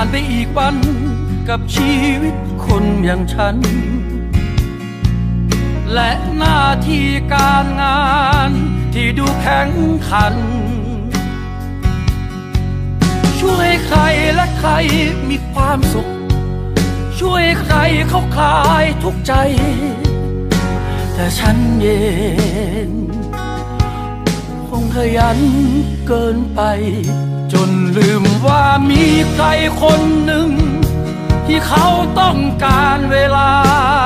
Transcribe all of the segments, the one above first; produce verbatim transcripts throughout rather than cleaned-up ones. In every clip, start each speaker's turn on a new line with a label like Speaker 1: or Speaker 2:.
Speaker 1: ไปอีกวันกับชีวิตคนอย่างฉันและหน้าที่การงานที่ดูแข็งขันช่วยใครและใครมีความสุขช่วยใครเขาคลายทุกข์ใจแต่ฉันเองคงขยันเกินไปจนลืมว่ามีใครคนหนึ่งที่เขาต้องการเวลา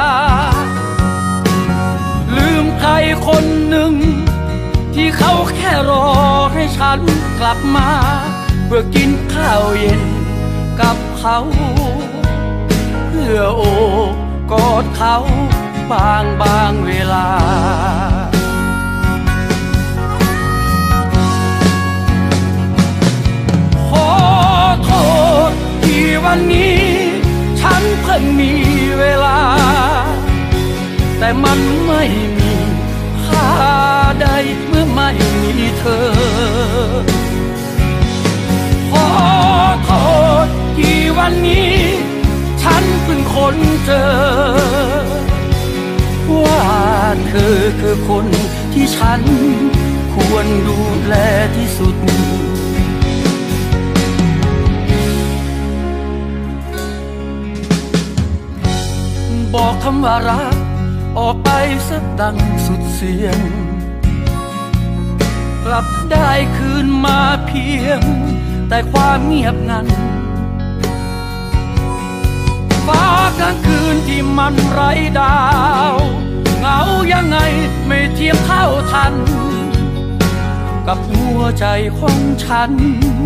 Speaker 1: ลืมใครคนหนึ่งที่เขาแค่รอให้ฉันกลับมาเพื่อกินข้าวเย็นกับเขาเพื่อโอบกอดเขาบางบางเวลาขอโทษที่วันนี้ฉันเพิ่งมีเวลาแต่มันไม่มีค่าใดเมื่อไม่มีเธอขอโทษที่วันนี้ฉันเพิ่งค้นเจอว่าเธอคือคนที่ฉันควรดูแลที่สุดบอกคำว่ารักออกไปสักดังสุดเสียงกลับได้คืนมาเพียงแต่ความเงียบงันฟ้ากลางคืนที่มันไร้ดาวเหงายังไงไม่เทียบเท่าทันกับหัวใจของฉัน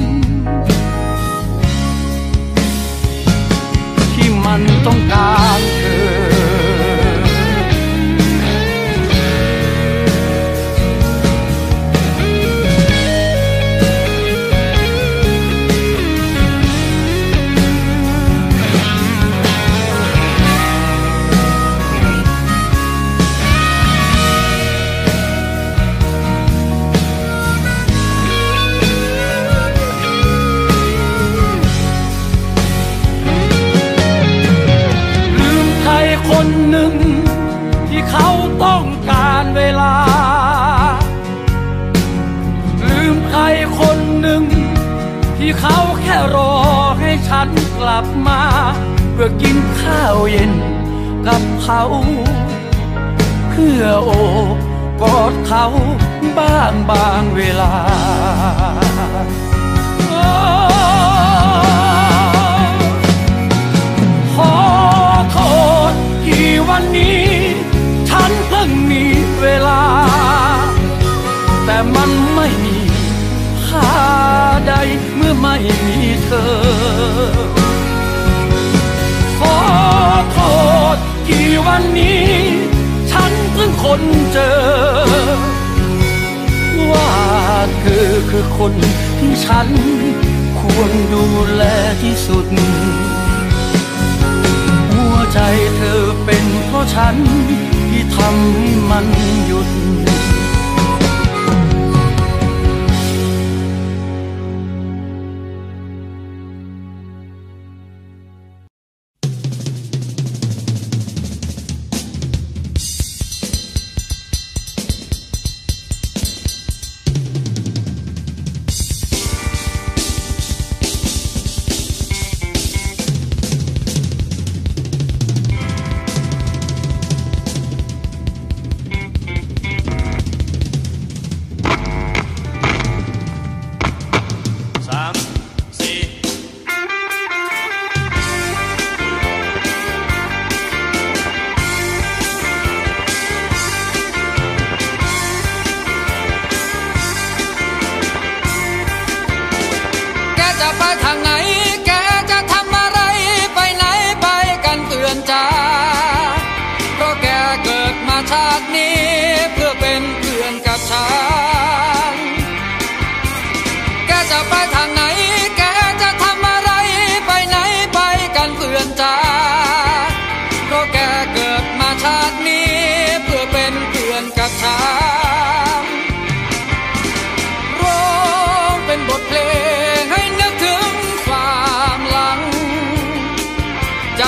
Speaker 1: ที่มันต้องการเธอคนหนึ่งที่เขาต้องการเวลาลืมใครคนหนึ่งที่เขาแค่รอให้ฉันกลับมาเพื่อกินข้าวเย็นกับเขาเพื่อโอบกอดเขาบ้างบางเวลาขอโทษที่วันนี้ฉันเพิ่งมีเวลาแต่มันไม่มีค่าใดเมื่อไม่มีเธอขอโทษที่วันนี้ฉันเพิ่งค้นเจอว่าเธอคือคนที่ฉันควรดูแลที่สุดหัวใจเธอเป็นเพราะฉันที่ทำให้มันหยุด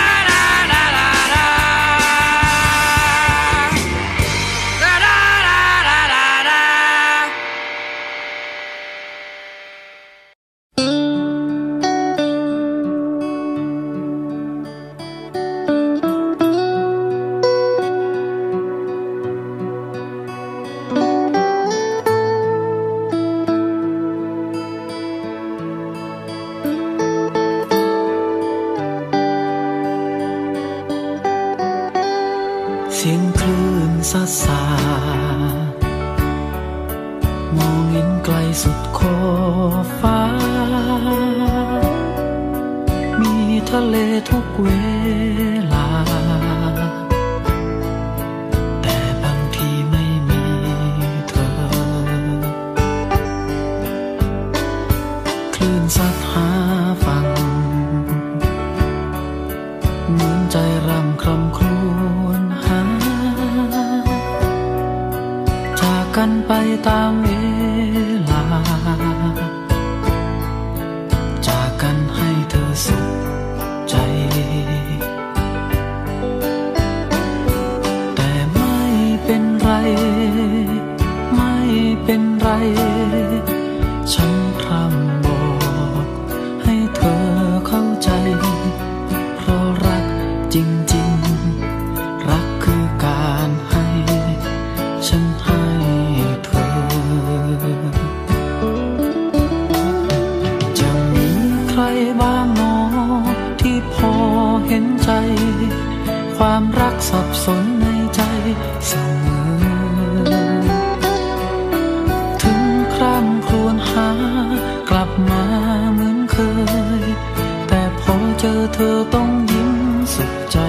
Speaker 1: เสียงคลื่นซาซา มองเห็นไกลสุดขอบฟ้า มีทะเลทุกเวลา แต่บางทีไม่มีเธอ คลื่นซัดหาฝั่งเหมือนใจรำคร่ำครวญหา จากกันไปตามเวลา จากกันให้เธอสุขใจ แต่ไม่เป็นไรไม่เป็นไร ฉันพร่ำบอกให้เธอเข้าใจ เพราะรักจริงๆ
Speaker 2: เห็นใจความรักสับสนในใจเสมอถึงคร่ำครวญหากลับมาเหมือนเคยแต่พอเจอเธอต้องยิ้มสุขใจ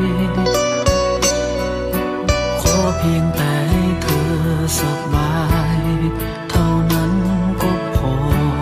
Speaker 2: ขอเพียงแต่ให้เธอสบายเท่านั้นก็พอ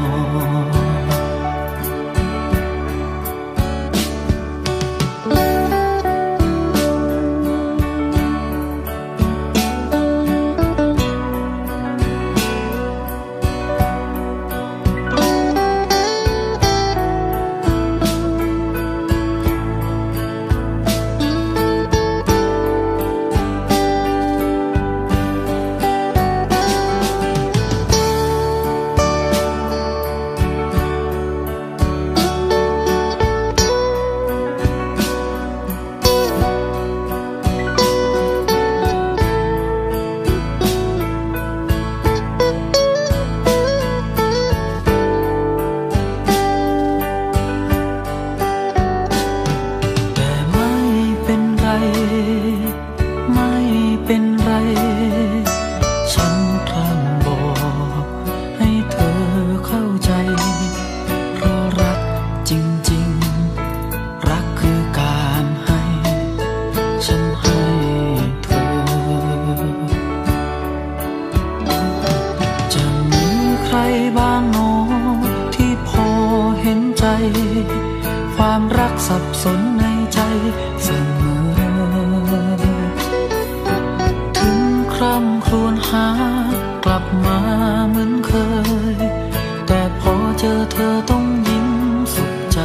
Speaker 2: ความรักสับสนในใจเสมอถึงคร่ำครวญหากลับมาเหมือนเคยแต่พอเจอเธอต้องยิ้มสุขใจ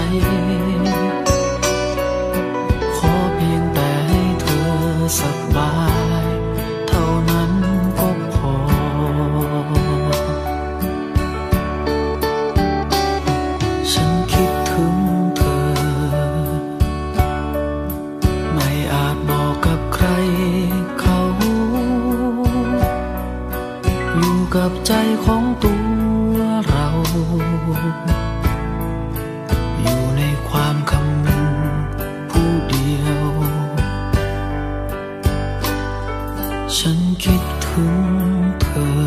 Speaker 2: ขอเพียงแต่ให้เธอสบายเท่านั้นก็พอฉันคิดถึงกับใจของตัวเราอยู่ในความคำนึงผู้เดียวฉันคิดถึงเธอ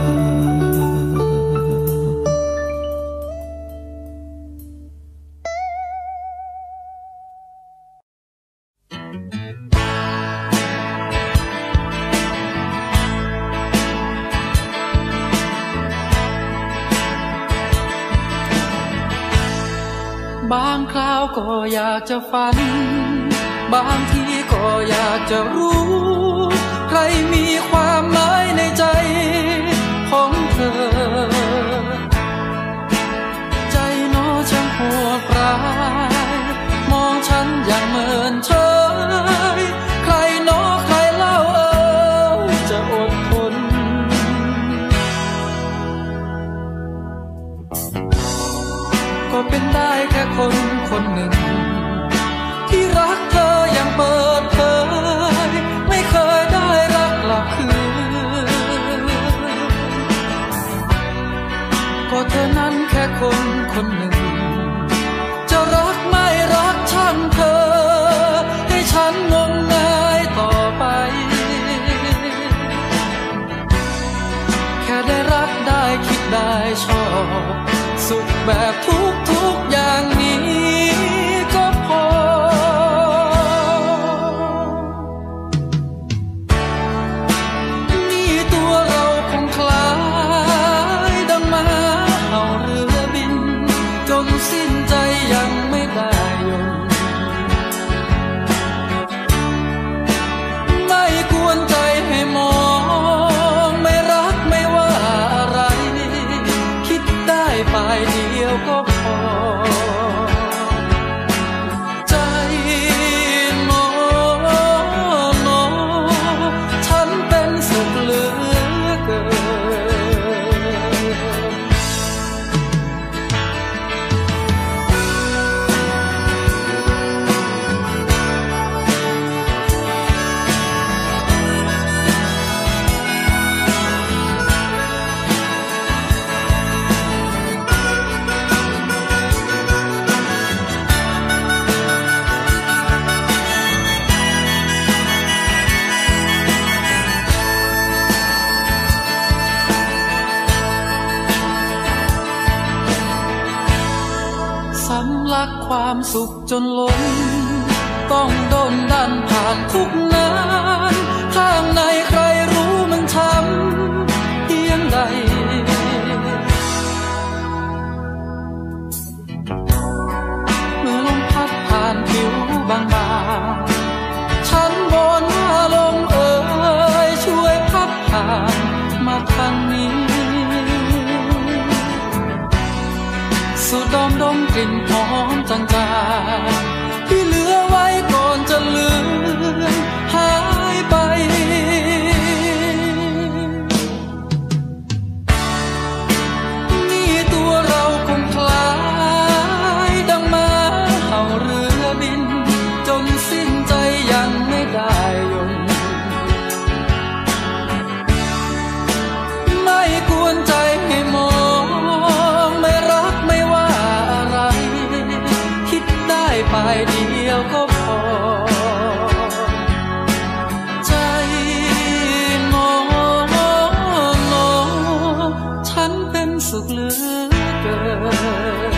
Speaker 2: บางคราวก็อยากจะฝันบางทีก็อยากจะรู้ใครมีความหมายในใจของเธอใจน้อช่างโหดร้ายมองฉันอย่างเมินเฉยใครน้อใครเล่าเอ่ยจะอดทนก็เป็นได้แค่คนคนหนึ่งที่รักเธออย่างเปิดเผยไม่เคยได้รักกลับคืนก็เธอนั้นแค่คนคนหนึ่งจะรักไม่รักช่างเธอให้ฉันงมงายต่อไปแค่ได้รักได้คิดได้ชอบสุขแบบทุกทุกอย่างนี้ก็พอนี่ตัวเราคงคล้ายดังม้าเห่าเรือบินจนสิ้นใจยังไม่ได้ยนต์ไม่กวนใจให้มองไม่รักไม่ว่าอะไรคิดได้ฝ่ายเดียวก็พอสุขจนล้นต้องโดนดันผ่านทุกนานข้างในใครรู้มันช้ำเพียงใดเมื่อลมพัดผ่านผิวบางๆฉันวอนว่าลมเอ่ยช่วยพัดผ่านมาทางนี้สูดดมดมกลิ่นหอมจางๆที่เหลือไว้ก่อนจะเลือนหายไปนี่ตัวเราคงคล้ายดังม้าเห่าเรือบินจนสิ้นใจยังไม่ได้ยนต์ไม่กวนใจให้มองไม่รักไม่ว่าอะไรคิดได้ไปเดียวก็พอใจงองอฉันเป็นสุขเหลือเกิน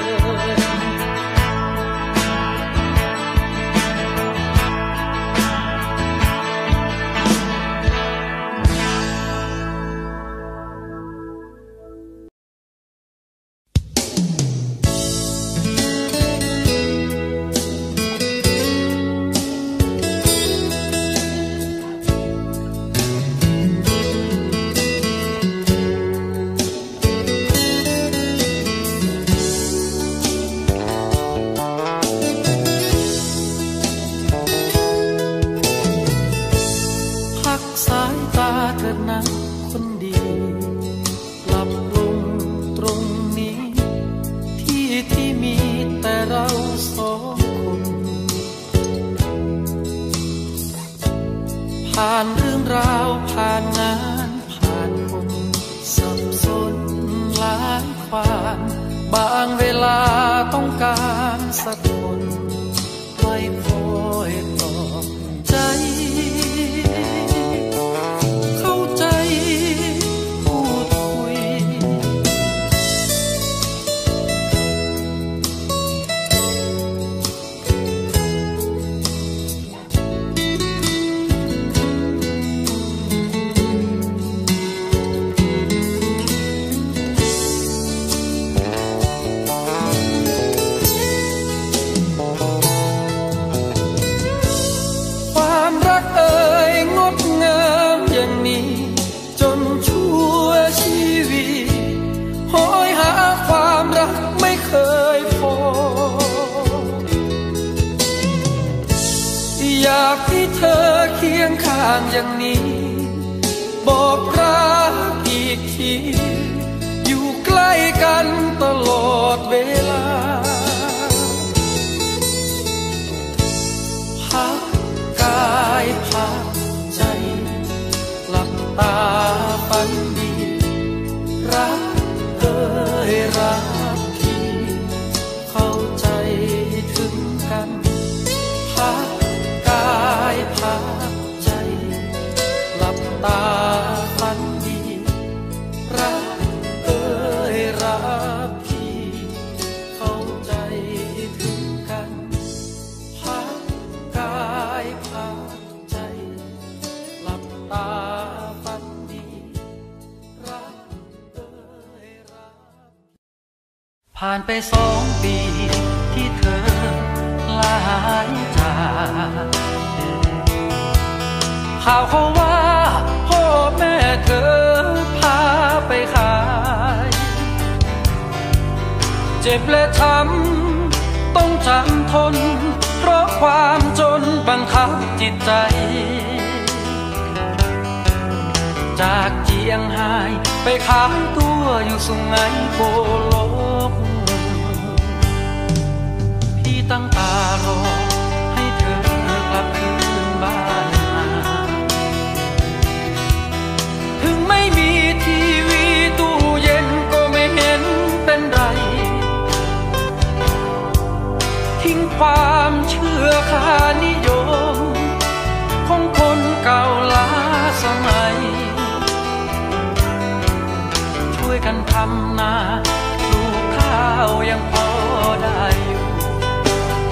Speaker 2: ผ่านเรื่องราวผ่านงานผ่านคนสับสนหลายความบางเวลาต้องการสักคนไว้คอยปลอบใจเข้าใจพูดคุยอยากให้เธอเคียงข้างอย่างนี้บอกรักอีกทีอยู่ใกล้กันตลอดเวลาพักกายพักใจหลับตาฝันดีรักเอ่ยรักที่เข้าใจถึงกันพักกายพักใจหลับตาฝันดีรักเอ่ยรักที่เข้าใจถึงกันพักกายพักใจหลับตาฝันดีรักเอ่ยรักผ่านไปสองปีที่เธอลาจากข่าวเขาว่าพ่อแม่เธอพาไปขายเจ็บและช้ำต้องจำทนเพราะความจนบังคับจิตใจจากเจียงไฮ้ไปขายตัวอยู่สุไหงโกลกพี่ตั้งตารอให้เธอกลับคืนบ้านมาถึงไม่มีทีวีตู้เย็นก็ไม่เห็นเป็นไรทิ้งความเชื่อค่านิยมของคนเก่าล้าสมัยช่วยกันทำนาปลูกข้าวยังพอได้อยู่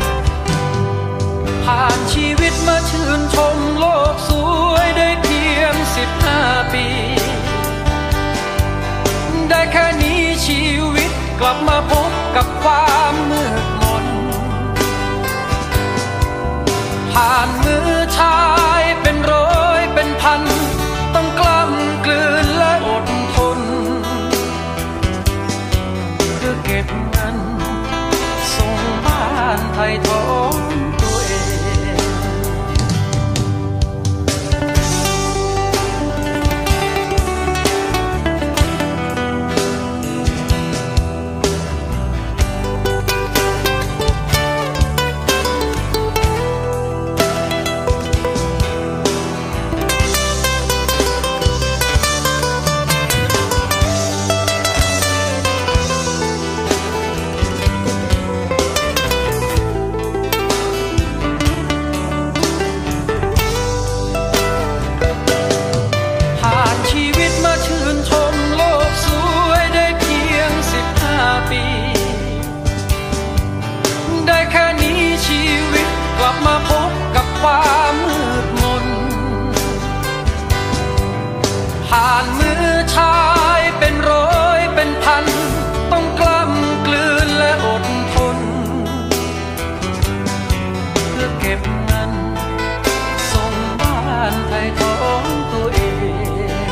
Speaker 1: ผ่านชีวิตมาชื่นชมโลกสวยได้เพียงสิบห้าปีได้แค่นี้ชีวิตกลับมาพบกับความมืดมนผ่านมือชายเป็นร้อยเป็นพันต้องกล้ำกลืนและอดทนเพื่อเก็บเงินส่งบ้านไทยท้องตัวเองมาพบกับความมืดมนผ่านมือชายเป็นร้อยเป็นพันต้องกล้ำกลืนและอดทนเพื่อเก็บเงินส่งบ้านไทยท้องตัวเอง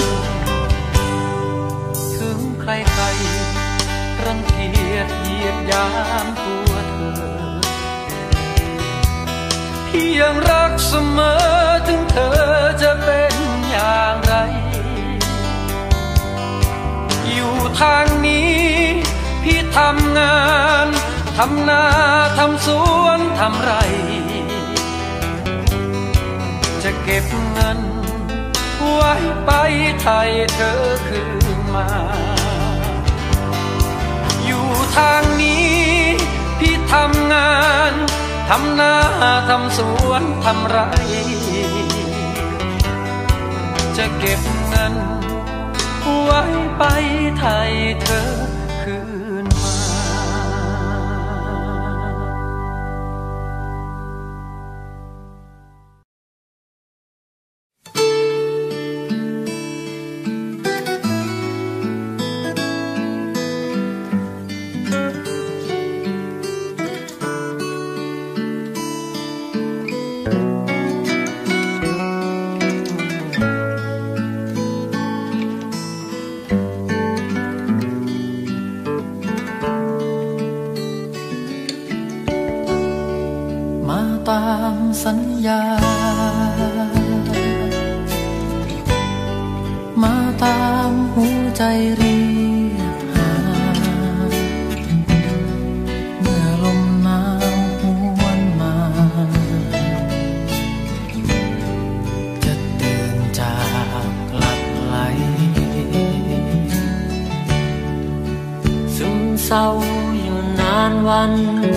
Speaker 1: ถึงใครๆรังเกียจเหยียดยามตัวเธอยังรักเสมอถึงเธอจะเป็นอย่างไรอยู่ทางนี้พี่ทำงานทำนาทำสวนทำไรจะเก็บเงินไว้ไปไทยเธอคืนมาอยู่ทางนี้พี่ทำงานทำนาทำสวนทำไรจะเก็บเงินไว้ไปไทยเธอคืนมา
Speaker 2: สัญญามาตามหัวใจเรียกหาเมื่อลมหนาวหวนมาจะเดินจากหลับไหลซึมเศร้าอยู่นานวัน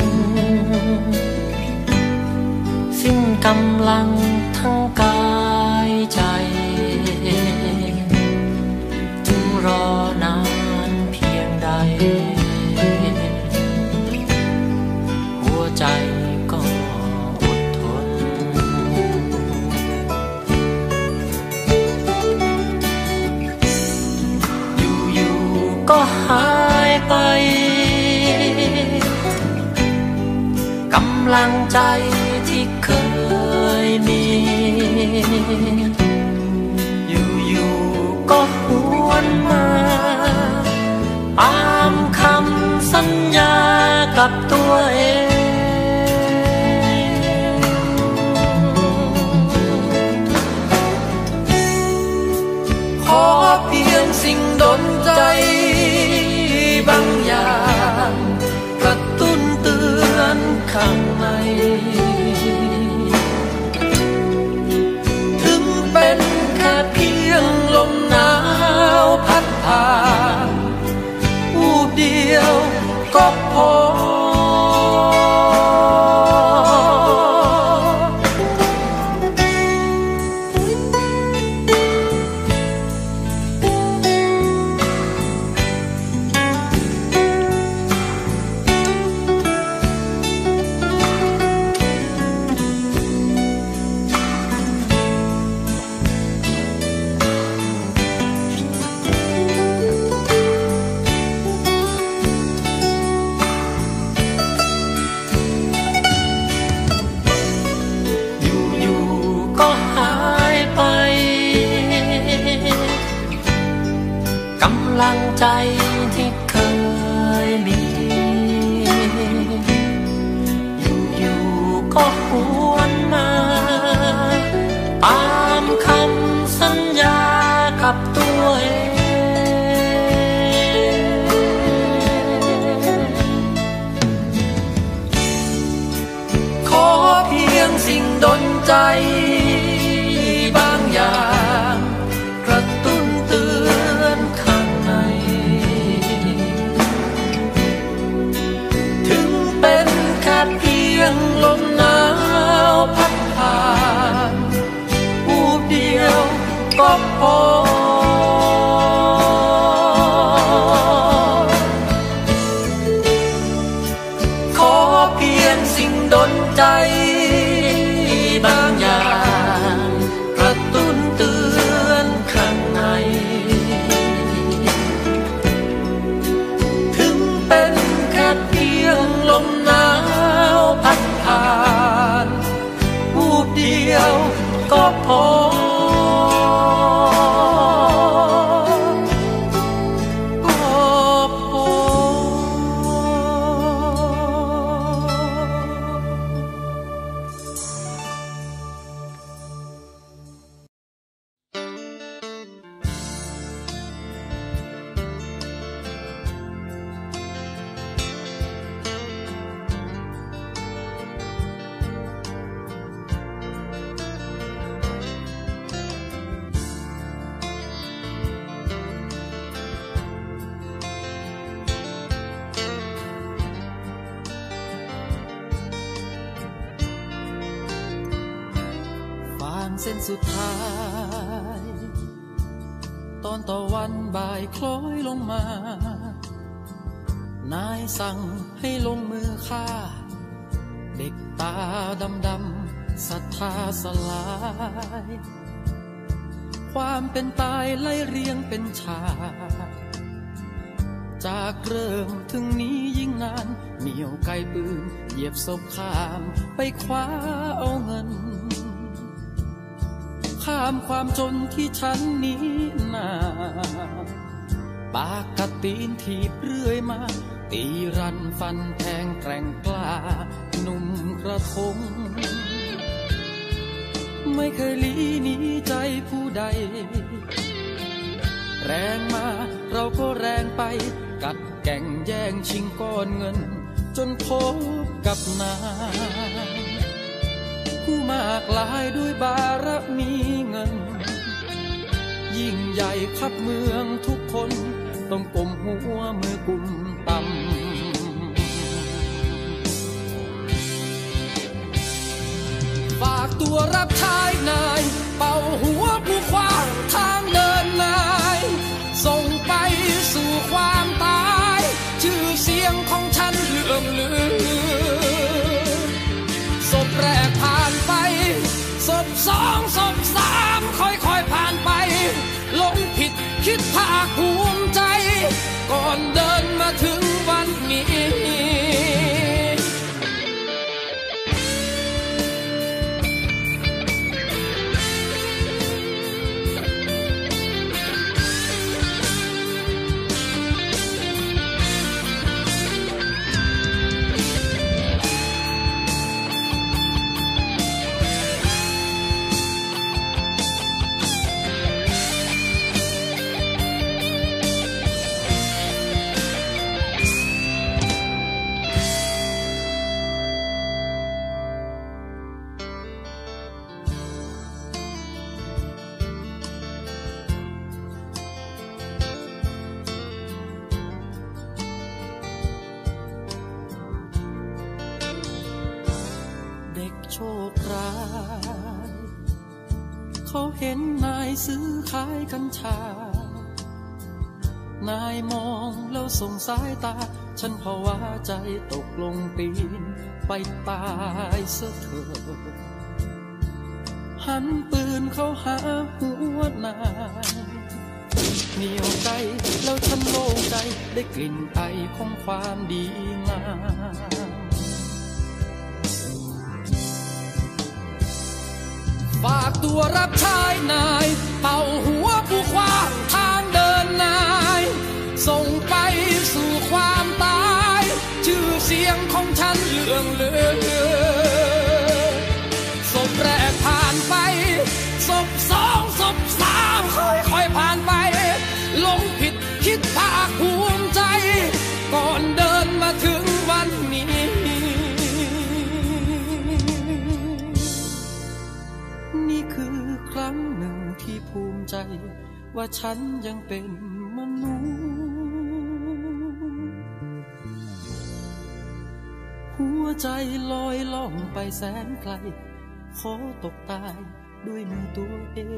Speaker 2: สิ้นกำลังทั้งกายใจจึงรอนานเพียงใดหัวใจก็อดทนอยู่ๆก็หายไปกำลังใจที่เคยมีอยู่ๆก็หวนมาตามคำสัญญากับตัวเองขอเพียงสิ่งดลใจบางอย่างกระตุ้นเตือนข้างในถึงเป็นแค่เพียงลมหนาวพัดผ่านวูบเดียวก็พอำลังใจที่เคยมีอยู่ๆก็หวนมาตามคำสัญญากับตัวเองขอเพียงสิ่งดลใจบางอย่างกระตุ้นเตือนข้างในถึงเป็นแค่เพียงลมหนาวพัดผ่านวูบเดียวก็พอขอเพียงสิ่งดลใจบางอย่างกระตุ้นเตือนข้างในถึงเป็นแค่เพียงลมหนาวพัดผ่านวูบเดียวก็พอเส้นสุดท้ายตอนตะวันบ่ายคล้อยลงมานายสั่งให้ลงมือฆ่าเด็กตาดำๆศรัทธาสลายความเป็นตายไล่เรียงเป็นฉากจากเริ่มถึงนี้ยิ่งนานเหนี่ยวไกลปืนเหยียบศพข้ามไปคว้าเอาเงินข้ามความจนที่ฉันนี้นาปากกระตีนถีบเรื่อยมาตีรันฟันแทงแกร่งกล้าหนุ่มกระทงไม่เคยลี้หนีใจผู้ใดแรงมาเราก็แรงไปกัดแก่งแย่งชิงก้อนเงินจนพบกับนายผู้มากลายด้วยบารมีเงินยิ่งใหญ่ขับเมืองทุกคนต้องก้มหัวมือกุมต่ำฝากตัวรับใช้นายเป่าหัวผู้ขวางทางเดินนายส่งไปสู่ความตายชื่อเสียงของฉันเลื่องลือศพแรกผ่านไปศพสองศพสามค่อยๆผ่านไปหลงผิดคิดภาคภูมิใจก่อนเดินมาถึงวันนี้โชคร้ายเขาเห็นนายซื้อขายกัญชานายมองแล้วส่งสายตาฉันภาวะใจตกลงปีนไปตายเสียเถิดหันปืนเข้าหาหัวนายเหนียวใจแล้วฉันโล่งใจได้กลิ่นไอของความดีงามฝากตัวรับใช้นายเป่าหัวผู้ขวางทางเดินนาย
Speaker 3: นั้นเลื่องเลือศพแรกผ่านไปศพสองศพสามค่อยๆผ่านไปหลงผิดคิดภาคภูมิใจก่อนเดินมาถึงวันนี้นี่คือครั้งหนึ่งที่ภูมิใจว่าฉันยังเป็นมนุษย์หัวใจลอยล่องไปแสนไกลขอตกตายด้วยมือตัวเอง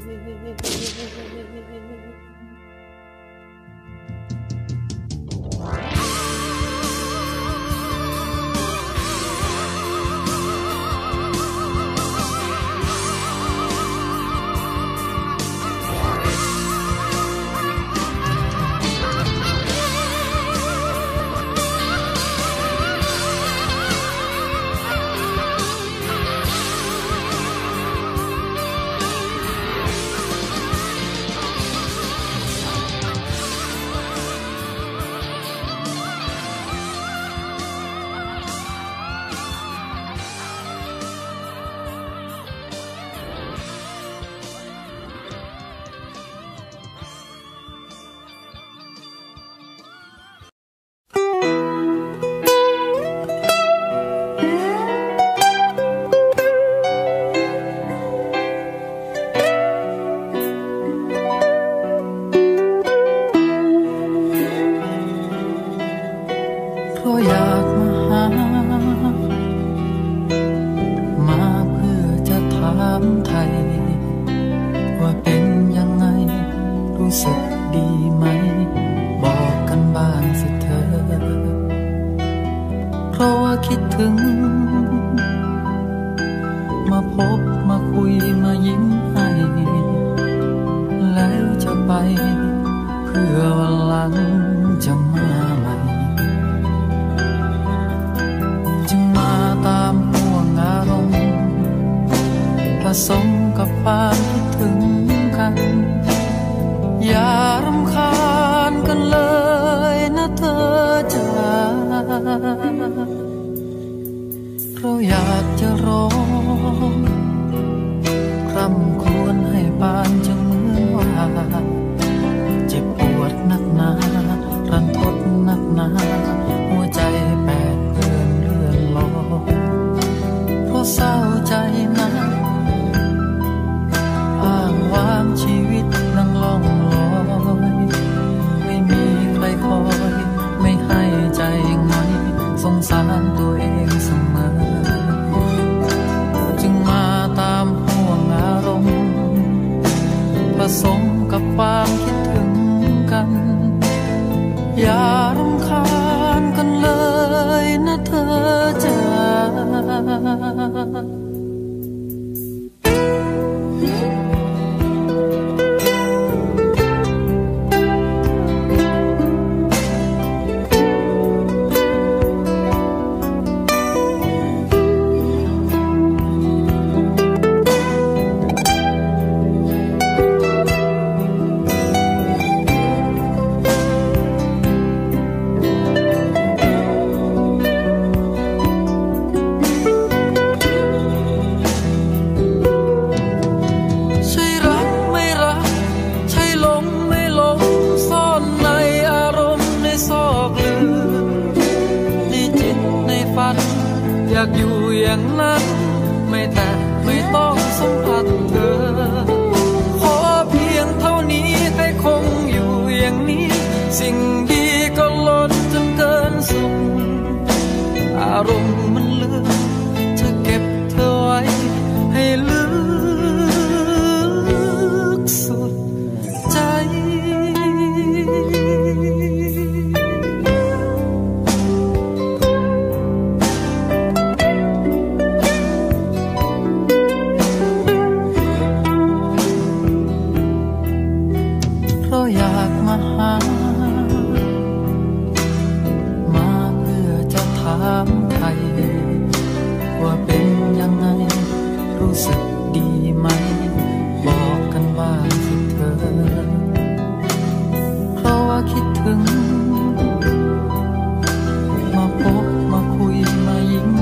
Speaker 2: คิดถึงมาพบมาคุยมายิ้ม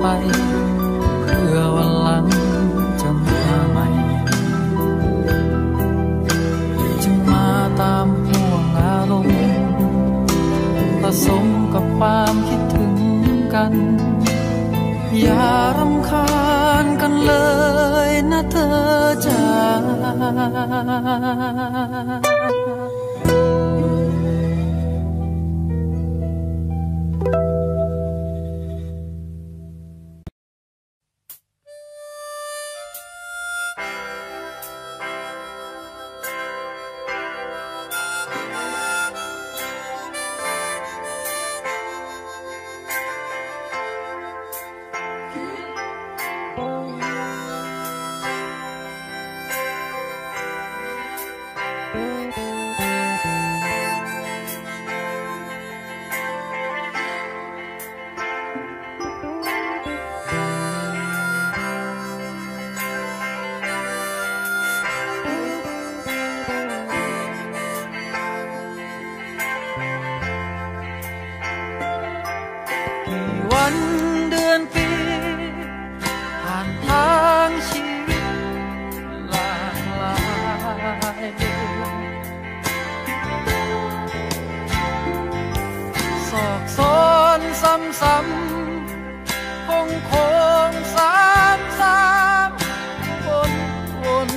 Speaker 2: ไปเพื่อวันหลังจะมาใหม่จึงมาตามห่วงอารมณ์ผสมกับความคิดถึงกันอย่ารำคาญกันเลยนะเธอจ๋าวันเดือนปีผ่านทางชีวิตหลากหลายซอกซ้อนซ้ำๆคงคงซ้ำซ้ำวนวน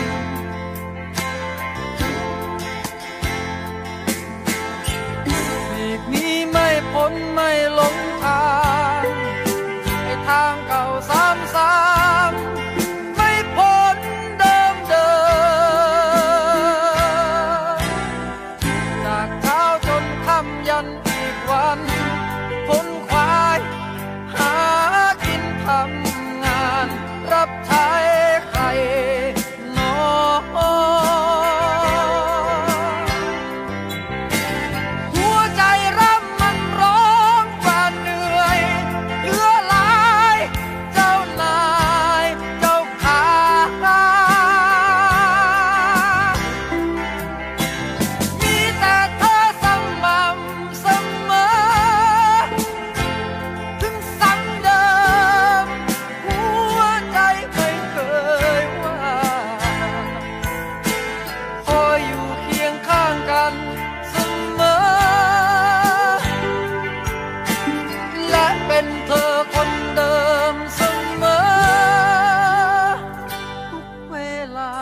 Speaker 2: อีกนี้ไม่พ้นไม่หลงทางไอ้ทางเก่าซ้ำซ้ำไม่พ้นเดิมเดิมจากเช้าจนค่ำยันอีกวันพ้นควายหากินทำงานรับใช้ใครหนอหัวใจร่ำมันร้องว่าเหนื่อยเหลือหลายเจ้านายเจ้าขามีแต่เธอสม่ำเสมอถึงซ้ำเดิมหัวใจไม่เคยว่าคอยอยู่เคียงข้างกันเสมอและเป็นเธอคนเดิมเสมอทุกเวลา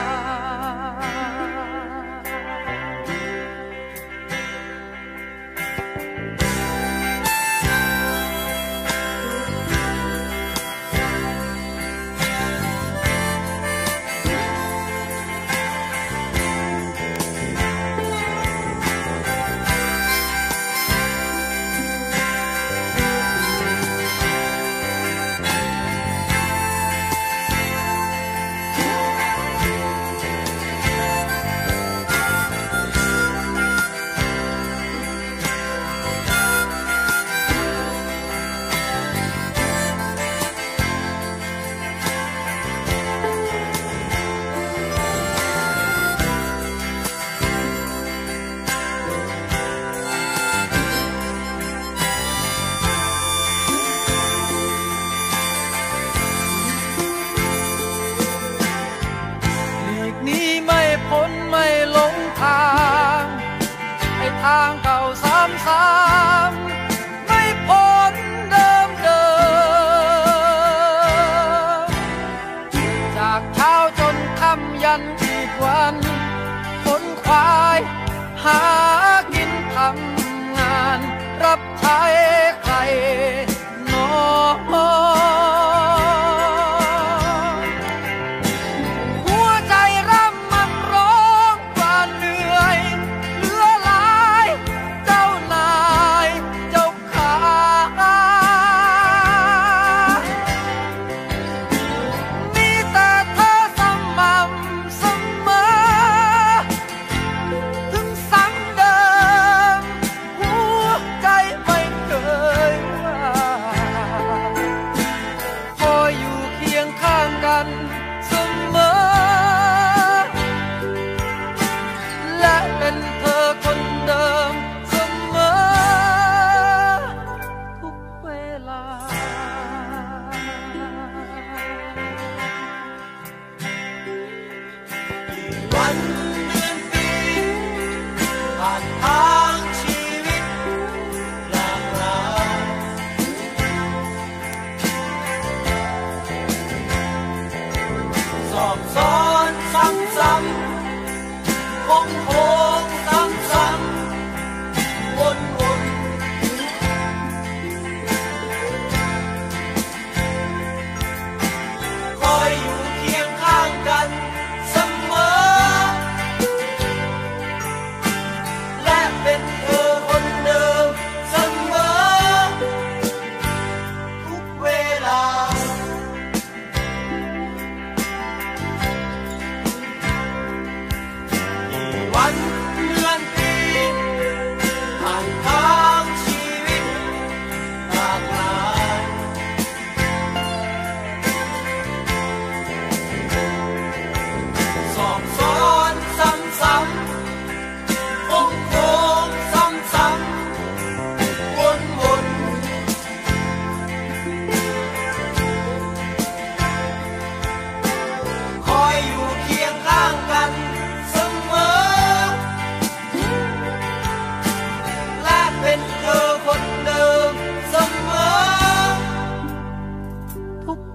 Speaker 2: นี้ไม่พ้นไม่หลงทางไอ้ทางเก่าซ้ำซ้ำไม่พ้นเดิมเดิมจากเช้าจนค่ำยันอีกวันพ้นควายหากินทำงานรับใช้ใครหนอใจไม่เคยว่า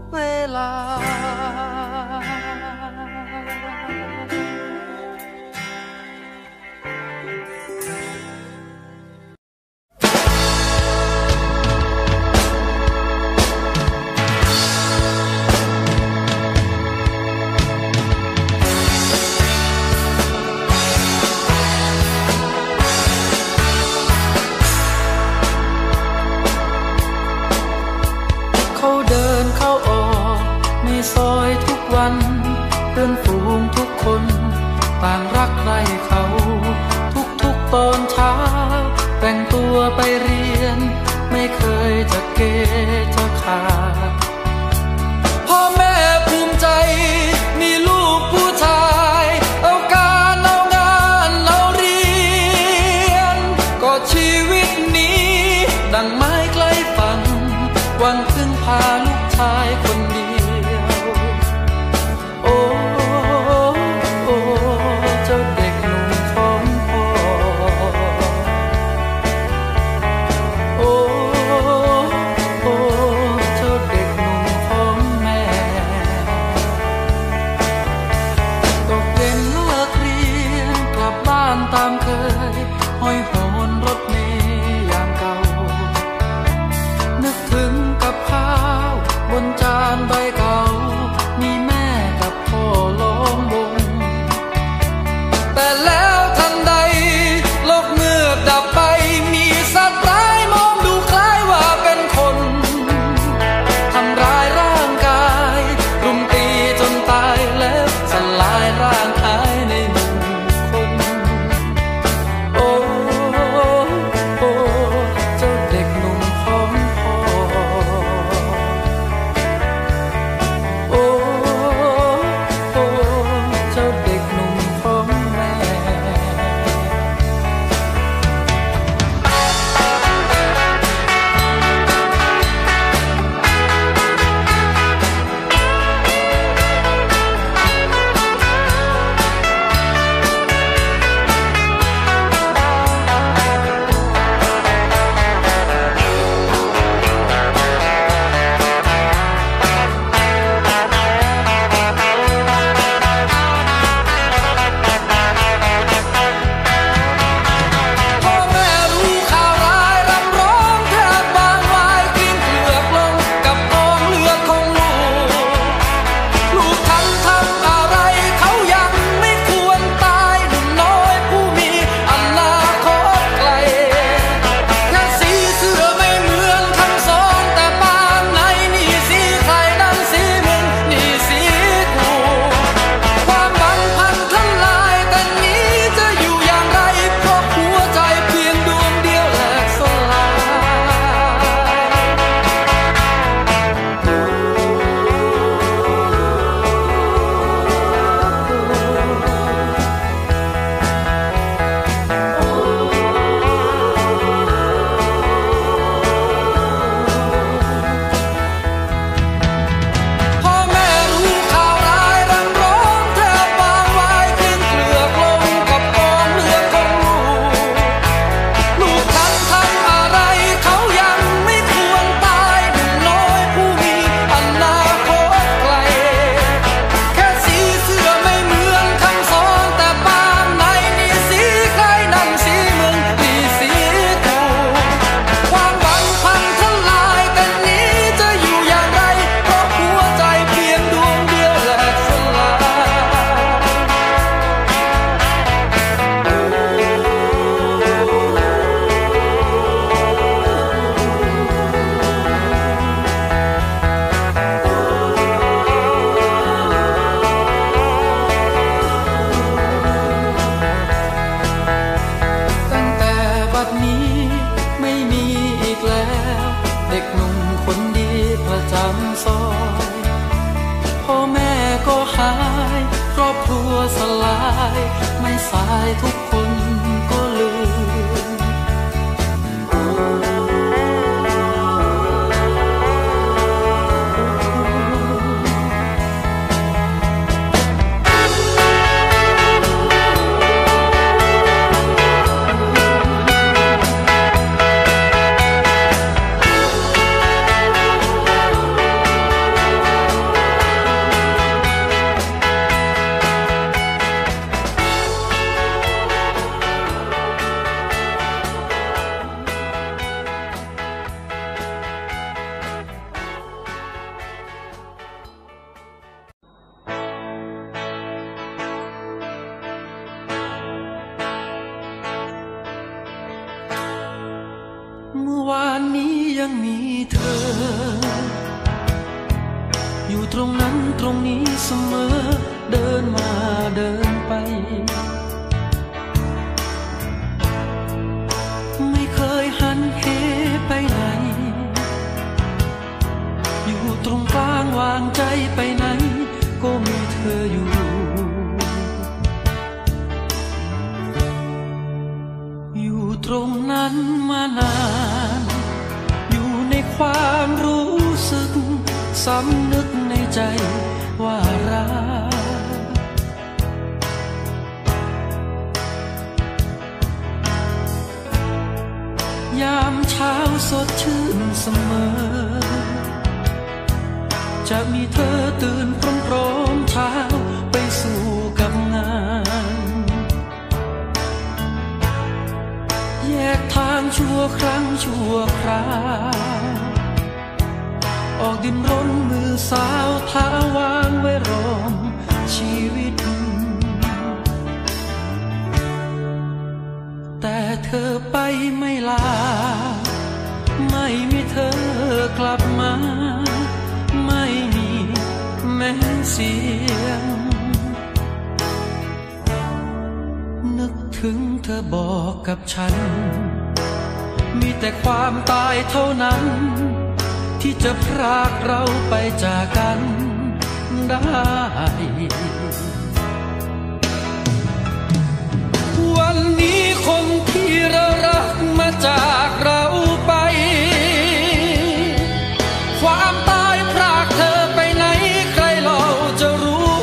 Speaker 2: เวลาซอยทุกวันเพื่อนฝูงทุกคนต่างรักใครเขาทุกๆตอนเช้าแต่งตัวไปเรียนไม่เคยจะเกจะขาดพ่อแม่ภูมิใจมีลูกผู้ชายเอาการเอางานเอาเรียนก็ชีวิตนี้ดังไม้ใกล้ฝั่งหวังพึ่งพาลูกชายคนเดียวตามเคยห้อยโหนรถเมล์ยามเก่านึกถึงกับข้าวบนจานใบเก่ามีแม่กับพ่อล้อมวงแต่แล้วทันใดโลกเงือบดับไปมีสัตว์ร้ายมองดูคล้ายว่าเป็นคนทำร้ายร่างกายรุมตีจนตายแล้วสลายร่างหายในสลายไม่สายทุกคนก็ลืม
Speaker 3: พ
Speaker 2: ยังมีเธออยู่ตรงนั้นตรงนี้เสมอเดินมาเดินไปไม่เคยหันเหไปไหนอยู่ตรงกลางวางใจไปไหนก็มีเธออยู่อยู่ตรงนั้นมานานอยู่ในความรู้สึกสำนึกในใจว่ารักยามเช้าสดชื่นเสมอจะมีเธอตื่นพร้อมๆเช้าไปสู่กับงานแยกทางชั่วครั้งชั่วคราวออกดินรนมือสาวเท้าวางไว้รอมชีวิตแต่เธอไปไม่ลาไม่มีเธอกลับมาไม่มีแม้เสียงนึกถึงเธอบอกกับฉันมีแต่ความตายเท่านั้นที่จะพรากเราไปจากกันได้วันนี้คนที่เรารักมาจากเราไปความตายพรากเธอไปไหนใครเราจะรู้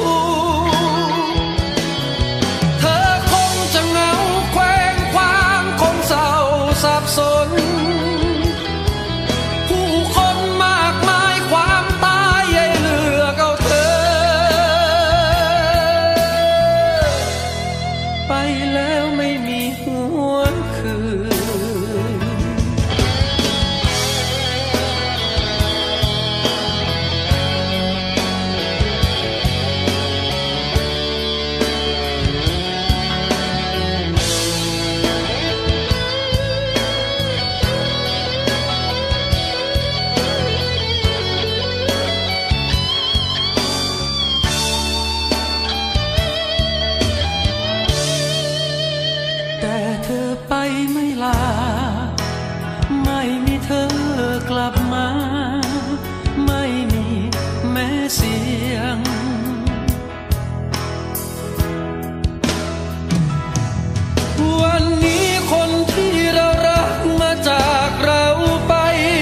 Speaker 2: เธอคงจะเหงาแคว้งคว้างคงเศร้าสับสนไม่ลาไม่มีเธอกลับมาไม่มีแม้เสียงวันนี้คนที่เรารักมาจากเราไป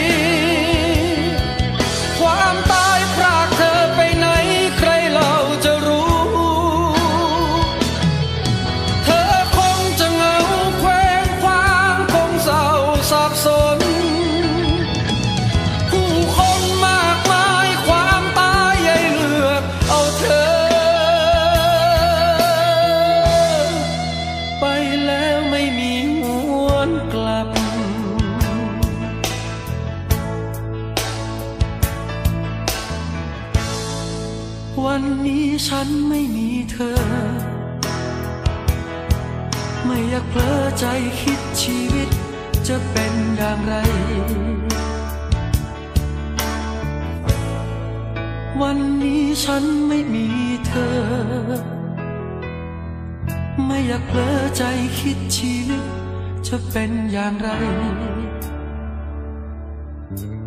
Speaker 2: ความตายพรากเธอไปไหนใครเราจะรู้เธอคงจะเหงาสับสนผู้คนมากมายความตายใหญ่เลือกเอาเธอไปแล้วไม่มีหวนกลับวันนี้ฉันไม่มีเธอไม่อยากเผลอใจคิดชีวิตจะเป็นอย่างไรวันนี้ฉันไม่มีเธอไม่อยากเผลอใจคิดชีวิตจะเป็นอย่างไร